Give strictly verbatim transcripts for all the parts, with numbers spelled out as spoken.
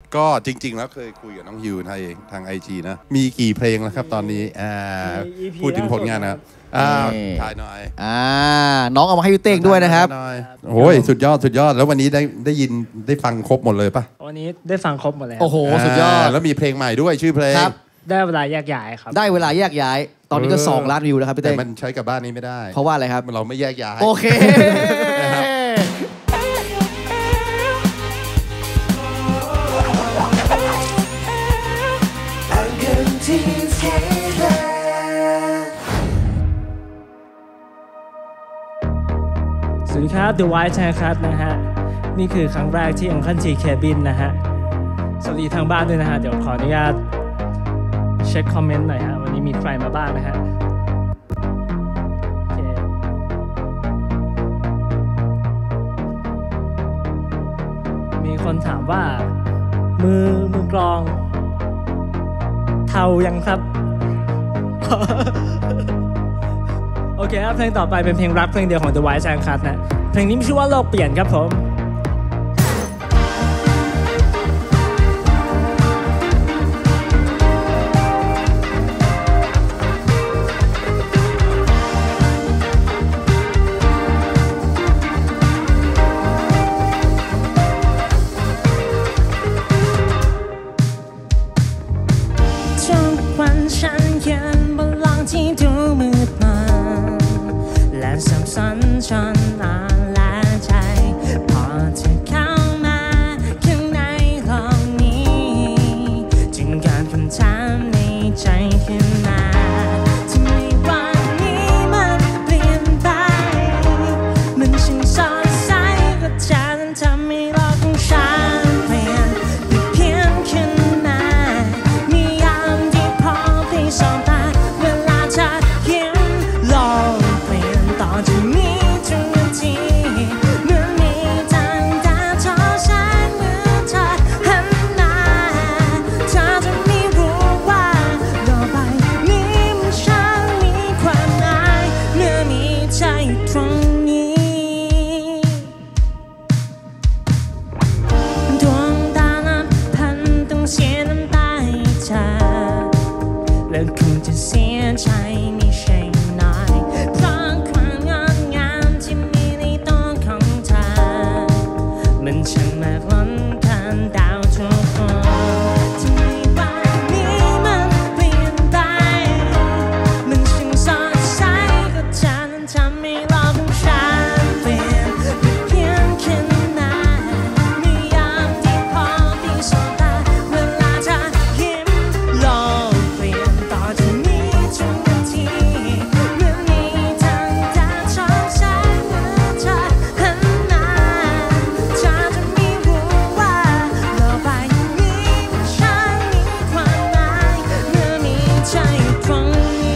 ก็จริงๆแล้วเคยคุยกับน้องยูนเองทาง ไอ จี นะมีกี่เพลงแล้วครับตอนนี้พูดถึงผลงานนะครับถ่ายหน่อยอ่าน้องเอามาให้พี่เต้งด้วยนะครับโอ้ยสุดยอดสุดยอดแล้ววันนี้ได้ได้ยินได้ฟังครบหมดเลยปะวันนี้ได้ฟังครบหมดแล้วโอ้โหสุดยอดแล้วมีเพลงใหม่ด้วยชื่อเพลงได้เวลาแยกย้ายครับได้เวลาแยกย้ายตอนนี้ก็สองล้านวิวแล้วครับพี่เต้งแต่มันใช้กับบ้านนี้ไม่ได้เพราะว่าอะไรครับเราไม่แยกย้ายโอเคสวัสดีครับ The White ครับนะฮะนี่คือครั้งแรกที่ Uncle T Cabin นะฮะสวัสดีทางบ้านด้วยนะฮะเดี๋ยวขออนุญาตเช็คคอมเมนต์หน่อยฮะวันนี้มีใครมาบ้างนะฮะมีคนถามว่ามือมือกลองเทายังครับ โอเคครับเพลงต่อไปเป็นเพลงรักเพลงเดียวของ The White Cat นะเพลงนี้มีชื่อว่าโลกเปลี่ยนครับผมทุกวันฉันยืนบนหลังที่ดูมืดมนและสับสนจนอ่อนล้าใจพอเธอเข้ามาข้างในโลกนี้จึงเกิดคำถามในใจขึ้นมาทำไมวันนี้มันเปลี่ยนไปมันช่างสดใสกับเธอนั้นทำให้โลกของฉันเปลี่ยนไปเพียงแค่ไหนมียามที่พอที่สองตาเวลาเธอยิ้มโลกเปลี่ยนต่อจากนี้ทุกนาทีเหมือนมีทางตาทอแสงเมื่อเธอหันมาเธอจะไม่รู้ว่าโลกใบนี้มันช่างมีความหมายเมื่อมีเธออยู่ตรงนี้ดวงตานั้นพันต้องเสียน้ำตาให้เธอและคงจะเสียใจไม่ใช่น้อยเพราะความงดงามที่มีในตัวของเธอมันช่างมากล้นเกินดาวทุกดวงทำไมวันนี้มันเปลี่ยนไปมันช่างสดใสกับเธอนั้นทำให้โลกของฉันเปลี่ยนไปเพียงแค่ไหนมียามที่พอที่สบตาเวลาเธอยิ้มโลกเปลี่ยนต่อจากนี้ทุกนาทีเหมือนมีทางตาทอแสงเมื่อเธอหันมาเธอจะไม่รู้ว่าโลกใบนี้มันช่างมีความหมายเมื่อมีเธออยู่ตรงนี้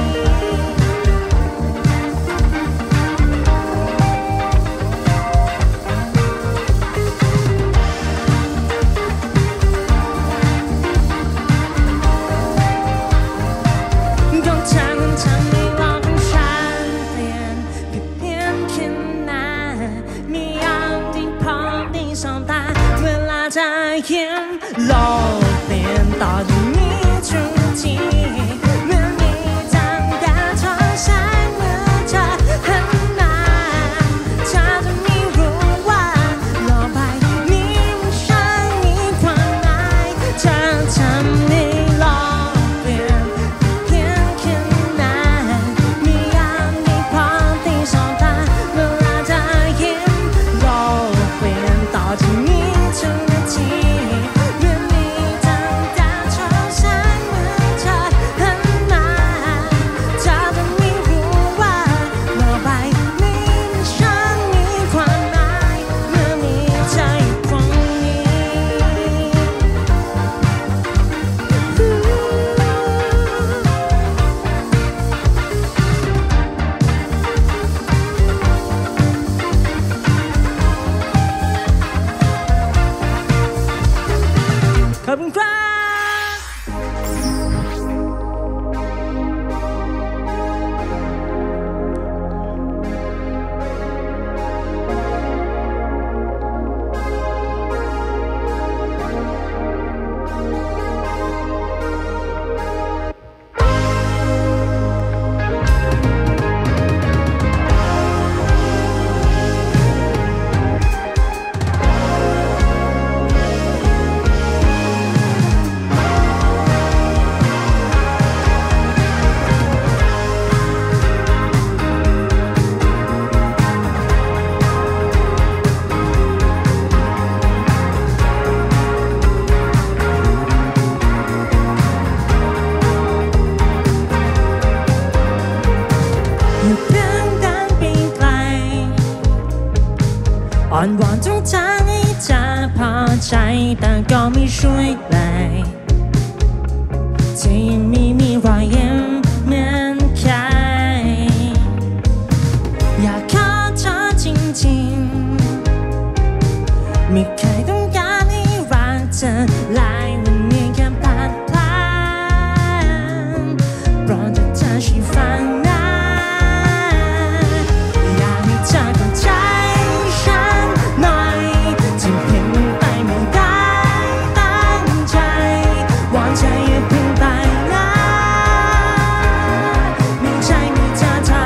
ก็เธอนั้นทำให้โลกของฉันเปลี่ยนไปเพียงแค่ไหนมียามที่พอที่สบตาเวลาเธอยิ้มโลกเปลี่ยนต่อจากนี้ทุกนาทีเหมือนมีทางแดดทอแสงเมื่อเธอหันมาเธอจะไม่รู้ว่าโลกใบนี้มันช่างมีความหมายเธอทำให้โลกเปลี่ยนไปเพียงแค่ไหนมียามที่พอที่สบตาเวลาเธอยิ้มโลกเปลี่ยนต่อจากนี้ทุกนาทีเหมือนมีทางแดดทอแสงเมื่อเธอช่วยเลยเธอยังไม่มีรอยยิ้มเหมือนใครอยากขอเธอจริงๆไม่เคยต้องการให้รักเธอหลายวันนี้แค่บาดแผลโปรดเธอเธอช่วยฟังนะอยากให้เธอเข้าใจฉันหน่อยที่เพียงไปไม่ได้ตั้งใจวอนเธออย่าเพิ่งไปนะมีใจมีเธอเท่า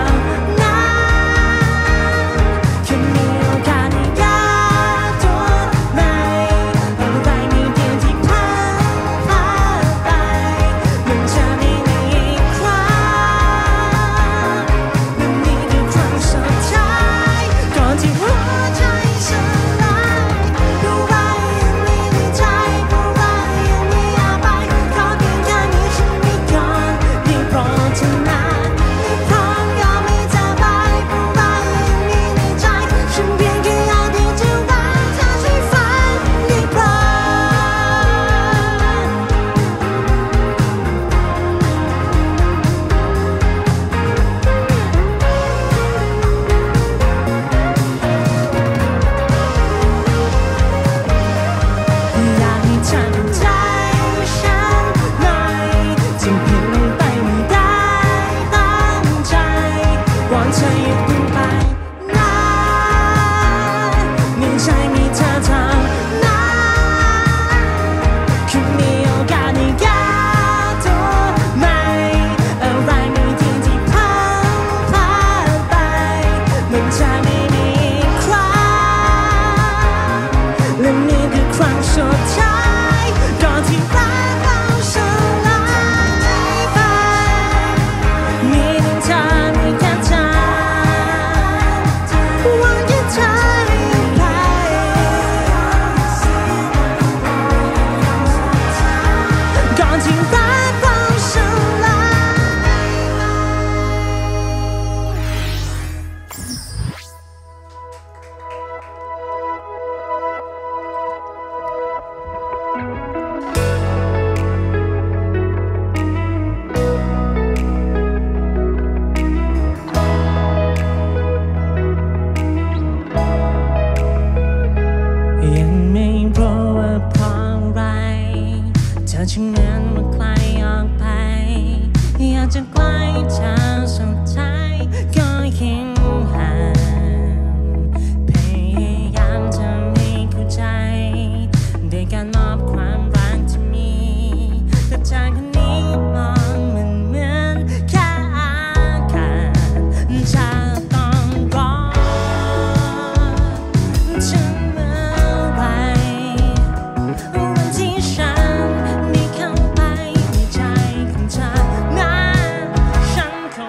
นั้นแค่มีโอกาสได้แก้ตัวไหมอะไรมีเดียวที่พลาดพลาดไปมันจะไม่มีอีกครั้งมันมีแค่ครั้งสุดท้ายก่อนที่หัวใจสลายเพราะว่ายังมีในใจเพราะว่ายังไม่อยากไปขอเพียงแค่มีฉันไว้ก่อนได้โปรดเถอะนะไม่พร้อมยอมให้เธอไปเพราะว่ายังมีในใจฉันเพียงแค่อยากที่จะรักเธอช่วยฟังได้โปรด อยากให้เธอเข้าใจฉันหน่อยที่เพียงลงไปไม่ได้ตั้งใจวอนเธออย่าเพิ่งไปนะมีใจมีเธอเท่านั้นแค่มีโอกาสได้แก้ตัวไหมอะไรมีที่ที่พลาดพลาดไปมันจะไม่มีอีกครั้ง และนี่คือครั้งสุดท้ายก่อนที่รักเราสลายไปมีเพียงเธอมีแค่เธอหวังแค่เธอให้ไปก่อนที่รักเราสลายไป ยังไม่รู้ว่าเพราะอะไรเธอจึงเหมือนว่าไกลออกไปอยากจะใกล้เธอสุดท้ายก็ยิ่งห่างพยายามจะไม่เข้าใจด้วยการมอบความรักที่มีแต่เธอคนนี้มองมันเหมือนแค่อากาศเธอต้องรอฉันเมื่อไหรวันที่ฉันได้เข้าไปในใจของเธอนั้นฉันคง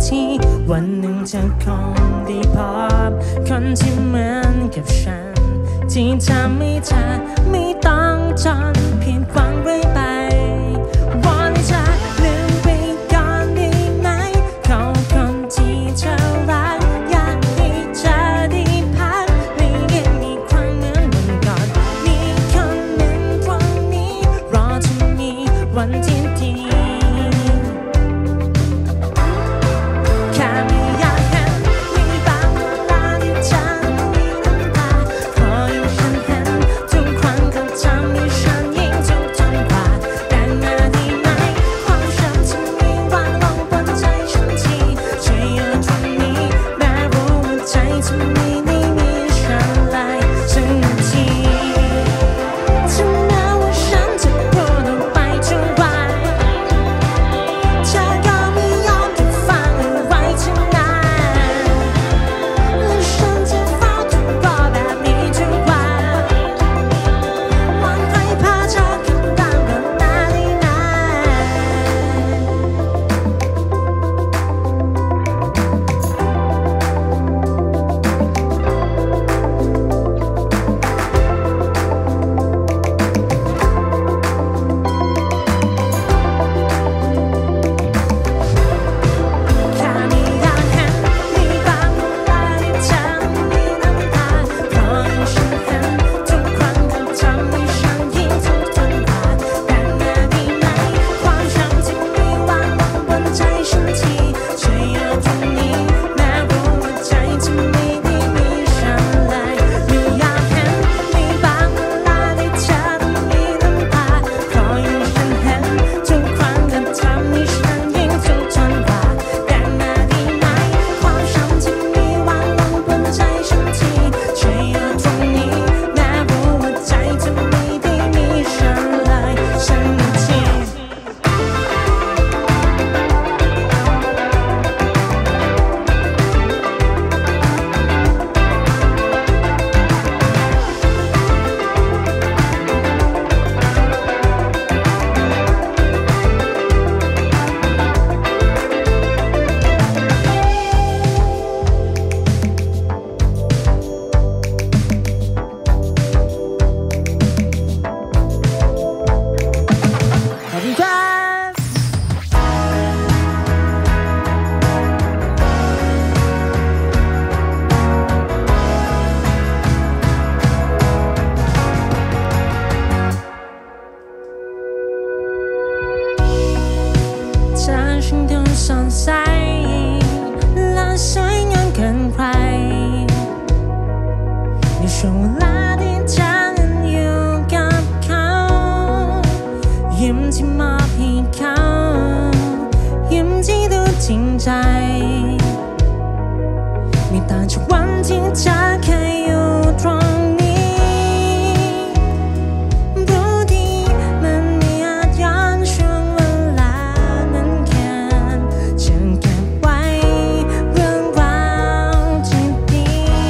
ทีวันหนึ่งเธอคงได้พบคนที่เหมือนกับฉันที่ทำให้เธอไม่ต้องจนเพียงฟังเรื่อยไปวอนให้เธอลืมไปก่อนได้ไหมเขาคนที่เธอรักอยากให้เธอได้พักไม่ยังมีความเหมือนวันก่อนมีคนหนึ่งตรงนี้รอจะมีวันที่ดีแค่ไม่อยากเห็นมีบางเวลาที่เธอมีน้ำตาขอให้ฉันเห็นทุกครั้งก็ทำให้ฉันยิ่งทุกข์ทนกว่าแต่มาได้ไหมความช้ำที่มีวางลงบนใจฉันทีช่วยอยู่ตรงนี้แม้รู้ว่าใจจะไม่ได้มีฉันเลยสักนาทีถึงแม้ว่าฉันจะพูดออกไปทุกวันเธอก็ไม่ยอมจะฟังเอาไว้ทั้งนั้นและฉันจะเฝ้าทุกรอแบบนี้ทุกวันหวังให้พาเธอขึ้นตามแบบนั้นได้นานแค่ไม่อยากเห็นมีบางเวลาที่เธอมีน้ำตาขอให้ฉันเห็นทุกครั้งก็ทำให้ฉันยิ่งทุกข์ทนกว่าแต่มาได้ไหมความช้ำที่มีวางลงบนใจฉันทีช่วยอยู่ตรงนี้แม้รู้ว่าใจจะไม่ได้มีฉันเลยไม่อยากเห็นมีบางเวลาที่เธอมีน้ำตาขอให้ฉันเห็นทุกครั้งก็ทำให้ฉันยิ่งทุกข์ทนกว่าแต่มาได้ไหมความช้ำที่มีวางลงบนใจฉันทีช่วยอยู่ตรงนี้แม้รู้ว่าใจจะไม่ได้มีฉันเลยสักนาที ขอบคุณครับเธอช่างดูสดใสและสวยงามเกินใครในช่วงเวลาที่เธอนั้นอยู่กับเขายิ้มที่มอบให้เขายิ้มที่ดูจริงใจไม่ต่างจากวันที่เธอเคยอยู่ตรงนี้รู้ดีมันไม่อาจย้อนช่วงเวลานั้นแค่ฉันเก็บไว้เรื่องราวที่ดี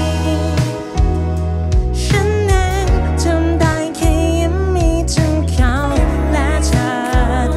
ฉันเองทำได้แค่ยิ้มให้ทั้งเขาและเธอ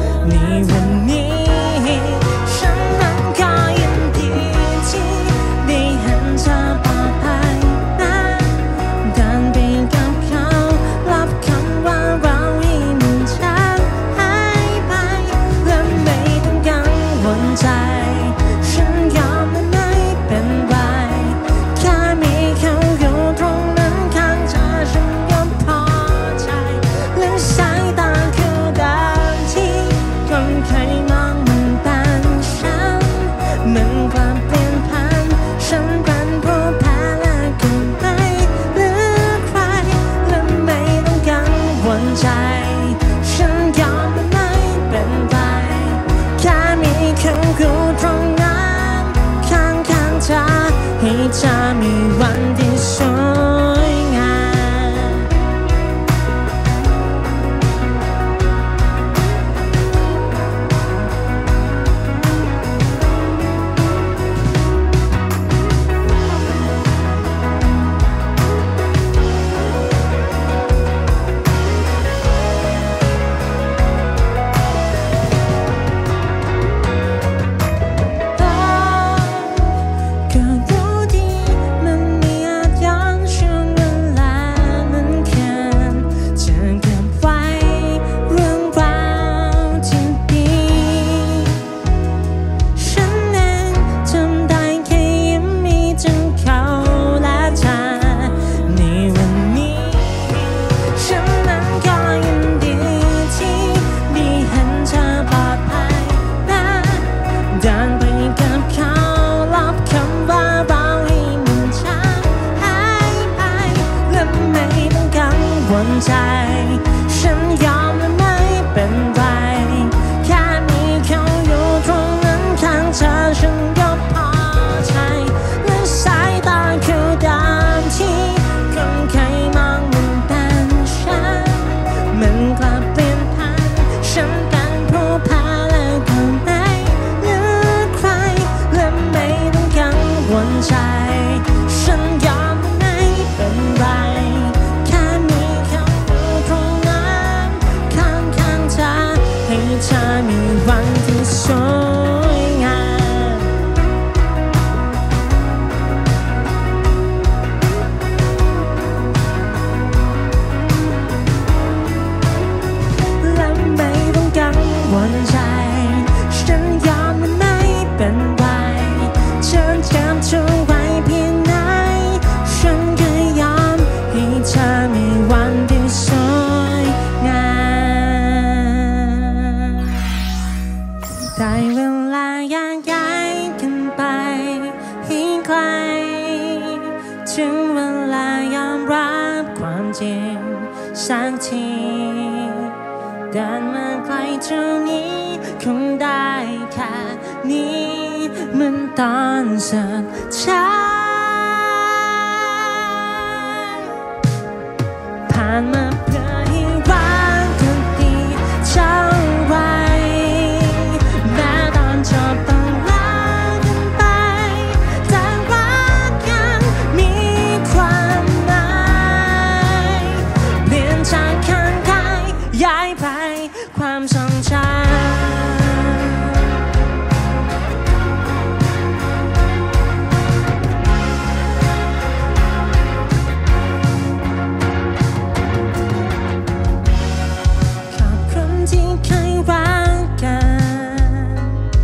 ใจฉันยอมและไม่เป็นไรแค่มีเขาอยู่ตรงนั้นข้างเธอฉันก็พอใจและสายตาคือดามที่คนเคยมองมันเป็นฉันมันกลับเปลี่ยนพันฉันเป็นผู้แพ้และก็ไม่เหลือใครและไม่ต้องกังวลใจฉันยอมไม่เป็นไรแค่มีเขาอยู่ตรงนั้นข้างข้างเธอให้เธอมีวันที่สวยงามและไม่ต้องกังวลใจฉันยอมมันไม่เป็นไรฉันจำเธอไว้เพียงไหนฉันก็ยอมให้เธอมีวันที่สวยงามได้เวลาแยกย้ายกันไปให้ไกลถึงเวลายอมรับความจริงสักทีเดินมาไกลเท่านี้คงได้แค่นี้เหมือนตอนสุดท้ายผ่านมาเพื่อให้รักกันดีเท่าไรแม้ตอนจบต้องลากันไปแต่รักยังมีความหมายเปลี่ยนจากข้างกายย้ายไปความทรงจำขอบคุณที่เคยรักกัน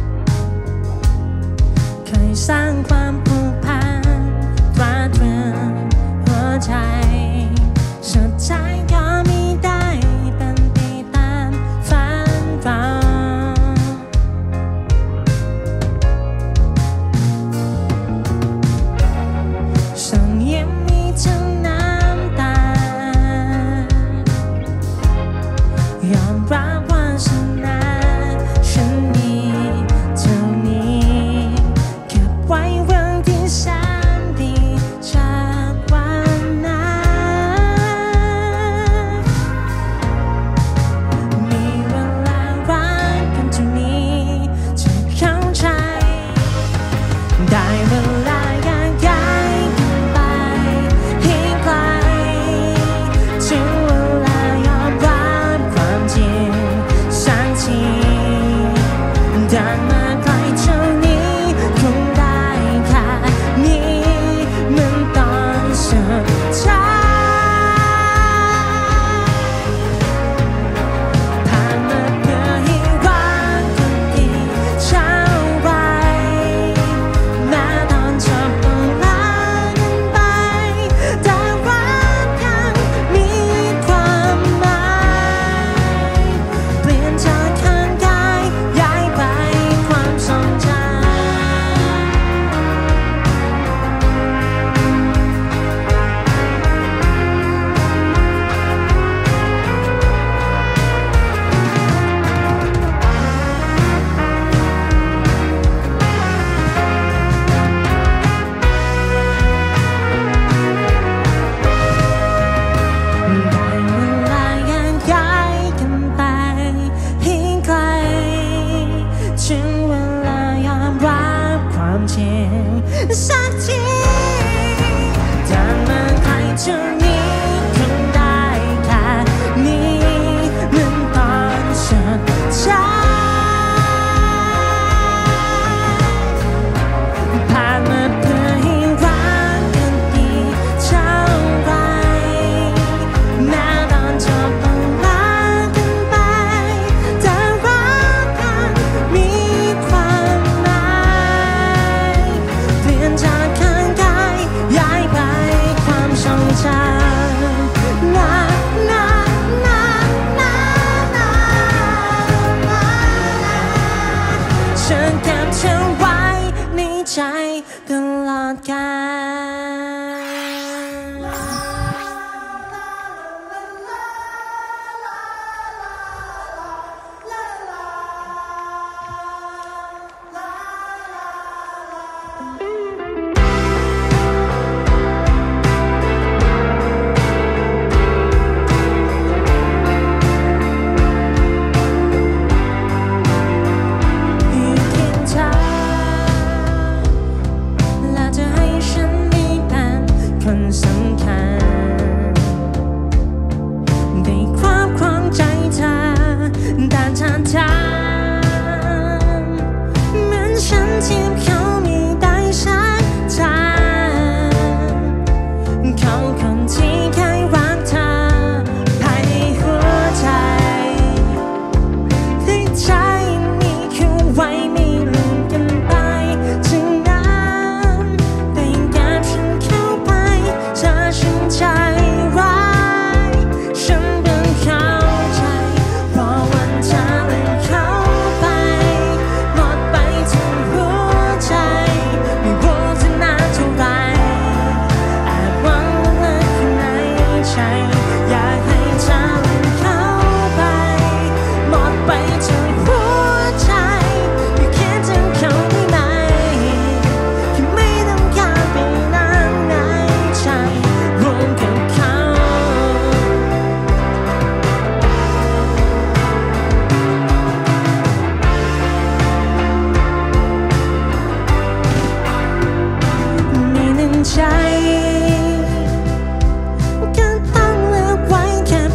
เคยสร้างความผูกพันตราตรึงหัวใจสุดท้ายก็ไม่ได้เป็นไปตามฝันเราส่งยิ้มมีทั้งน้ำตายอมรับว่าฉันนั้นฉันมีเท่านี้เก็บไว้เรื่องที่แสนดีจากวันนั้นใจร้ายฉันเพิ่งเข้าใจเพราะวันเธอเลยเข้าไปหมดไปทั้งหัวใจไม่รู้จะนานเท่าไรแอบหวังลึกๆในใจอยากให้เธอเลยเข้าไปหมดไปทั้งหัวใจไม่คิดถึงเขาได้ไหมแค่ไม่ต้องการไปนานในใจรวมกับเขาในหนึ่งใจก็ต้องเลือกไว้แค่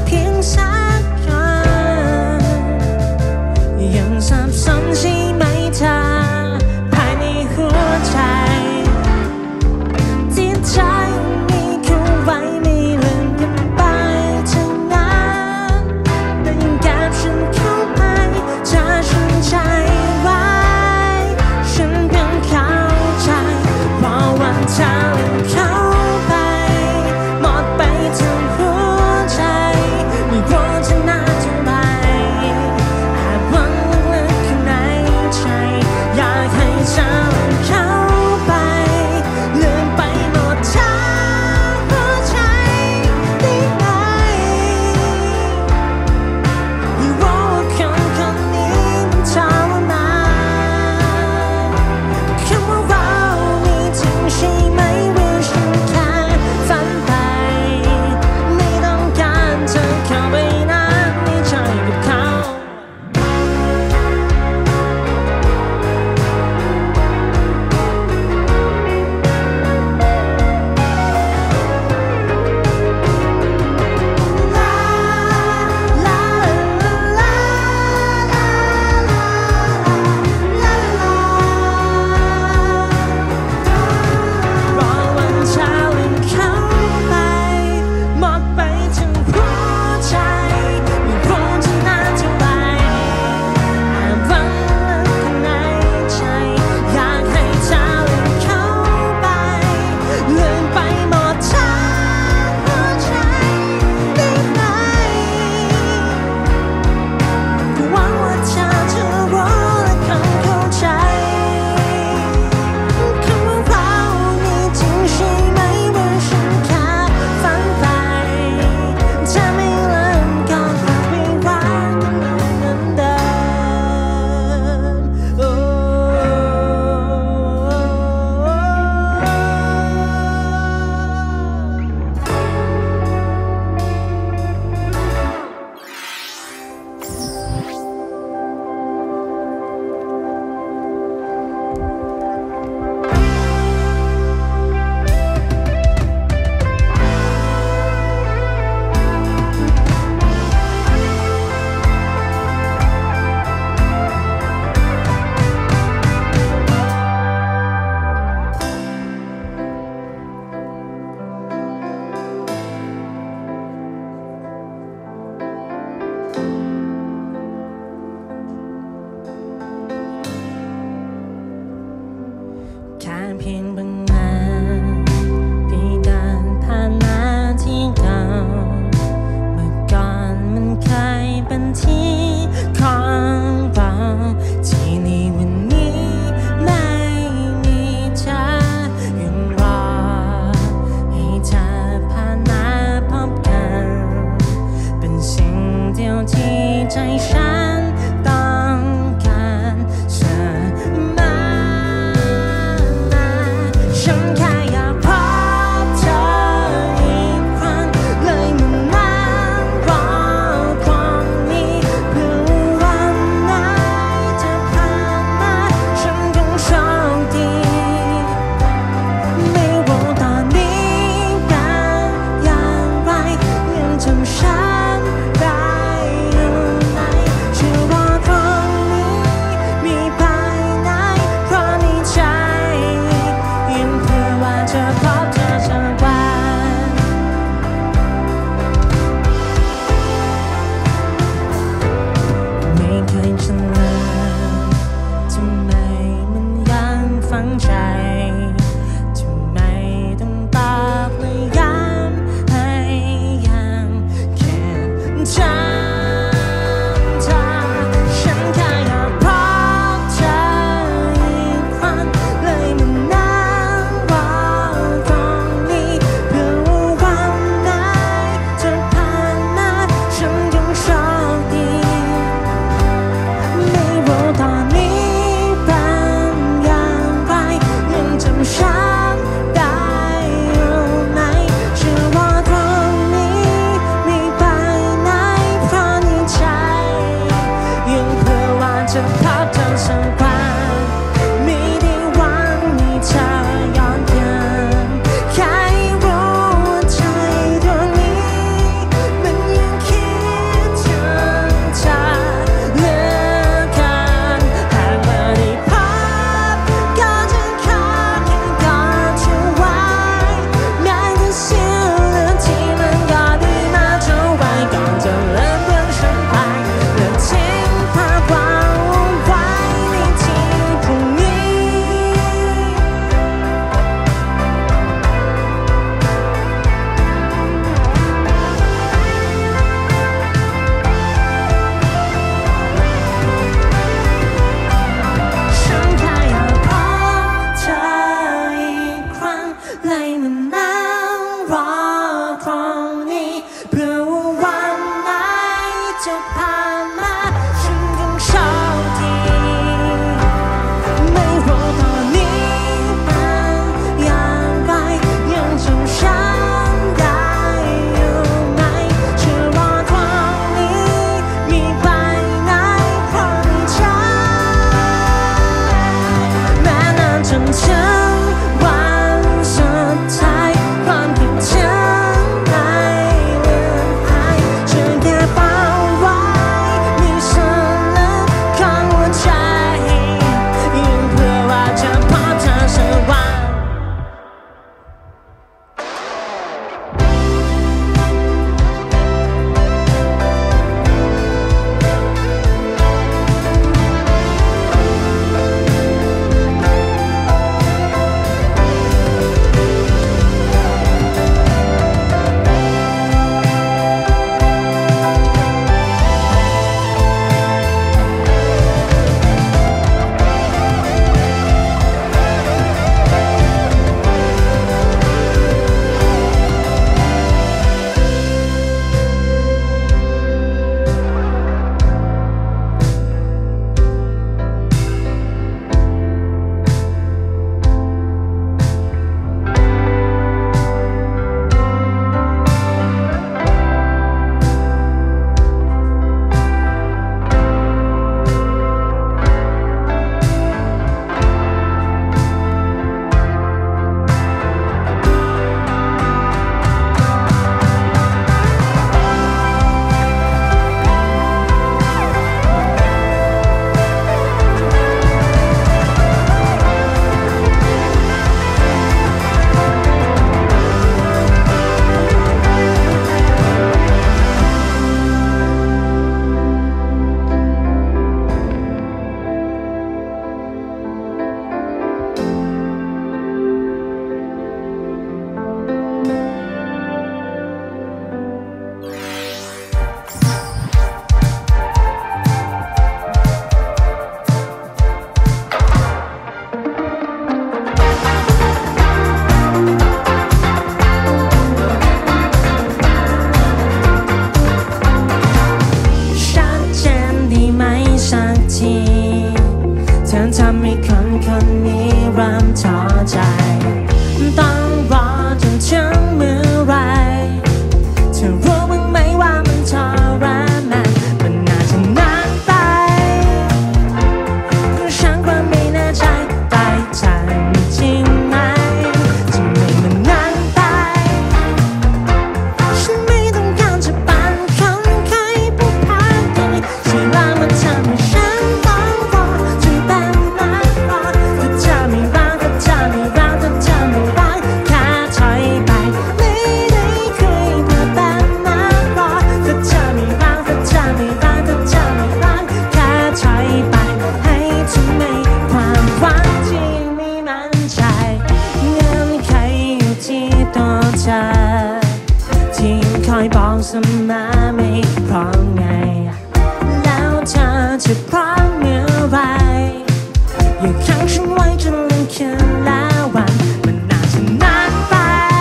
อยบอกเสมอไม่พร้อมไงแล้วเธอจะพร้อมเมื่อไรอย่าขังฉันไว้จนลืมคืนและวันมันน่าจะนานไป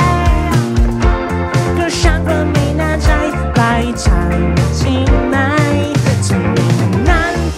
ก็ฉันก็ไม่แน่ใจไปทำจริงไหมจะไม่นานไป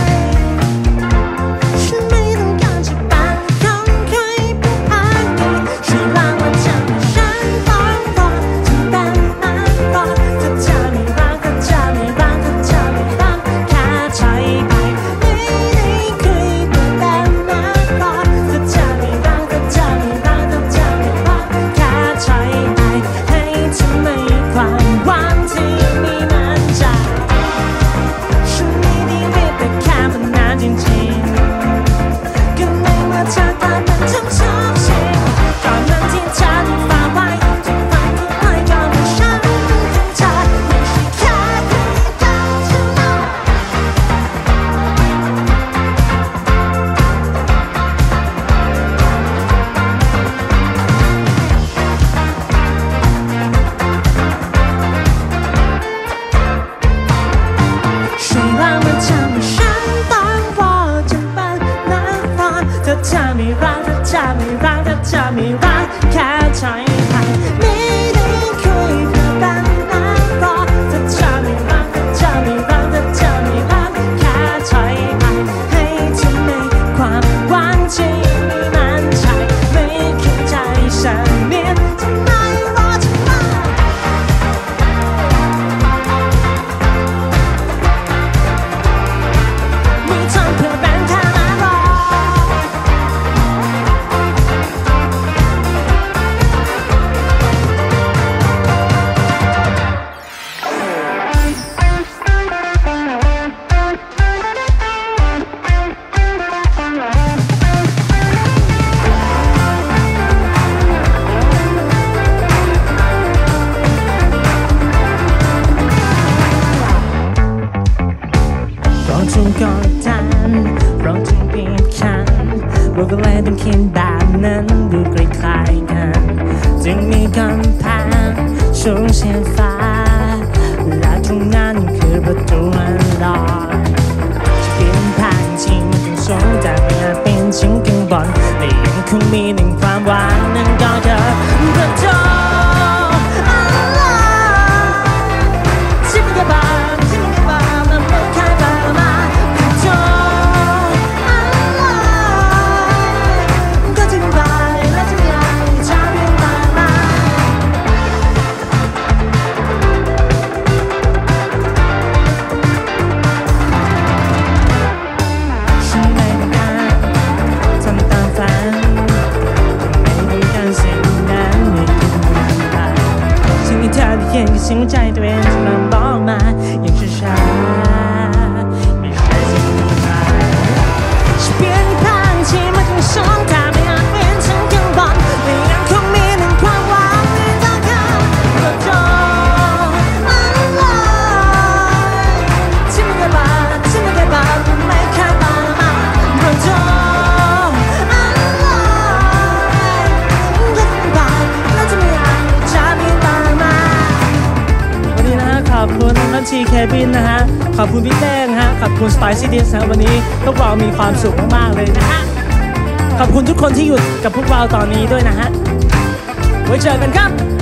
ฉันไม่ต้องการจะเป็นคนใครผู้พาดีช่วยลองมาทำให้ฉันต้องรอจะเป็นนักรอถ้าเธอไม่รักถ้าเธอไม่รักถ้าเธอไม่รักแค่ถอยไปไม่ได้คุยเพื่อเป็นนักรอถ้าเธอไม่รักถ้าเธอไม่รักถ้าเธอไม่รักแค่ถอยไปให้เธอไม่ความหวังที่ไม่มั่นใจฉันไม่ได้เรียกแต่แค่มันนานจริงๆก็ในเมื่อเธอตามมันทั้งสองสิ่งก่อนนั้นที่เธอได้ฝากไว้จะฝากที่ให้ก่อนว่าฉันเป็นเธอไม่ใช่แค่เพียงแต่เธอเท่าช่วยลองมาทำให้ฉันต้องรอจนเป็นนักรอถ้าเธอไม่รักถ้าเธอไม่รักถ้าเธอไม่รักแค่ถอยไปไม่ได้คุยเพื่อเป็นนักรอถ้าเธอไม่รักถ้าเธอไม่รักถ้าเธอไม่รักแค่ถอยไปให้เธอในความหวังที่ไม่มั่นใจไม่เข้าใจฉันเนียนทำไมรอทำไมมีทางเพื่อเป็นแค่นักรอเราจึงกดดันเราจึงบีบคั้นเราก็เลยต้องคิดแบบนั้นดูคล้ายๆกันจึงมีกำแพงสูงเสียดฟ้าและตรงนั้นคือประตูอันลอยจะเปลี่ยนผ่านจริงมันต้องสูงแต่ไม่อาจเป็นชิ้นข้างบนแต่ยังคงมีหนึ่งความหวังนั่นก็คือประตูที่มันจะบานที่มันจะบานมันไม่เคยบานมาประตูก็จะไม่บานและจะไม่อยากจะเปลี่ยนบานมาฉันไม่ต้องการทำตามฝันไม่ต้องการสิ่งนั้นไม่คิดเหมือนใครสิ่งที่เธอได้ยินคือเสียงใจตัวเองที่มันบอกมาอย่างช้าๆไม่ใช่สิ่งที่ใครฉันเปลี่ยนผ่านที่มันต้องสองทางไม่อาจเป็นทั้งข้างบนแต่ยังคงมีหนึ่งความหวังที่ต้องการประตูอะไรที่มันเคยบานที่มันเคยบานมันไม่เคยบานมาประตูอะไรก็จะบานแล้วจะไม่อยากจะมีบานมาวันนี้นะฮะขอบคุณน้องทีเคบินนะฮะขอบคุณพี่เต้งฮะขอบคุณสไปซี่ดิสนะวันนี้พวกเรามีความสุขมากๆเลยนะฮะขอบคุณทุกคนที่อยู่กับพวกเราตอนนี้ด้วยนะฮะไว้เจอกันครับ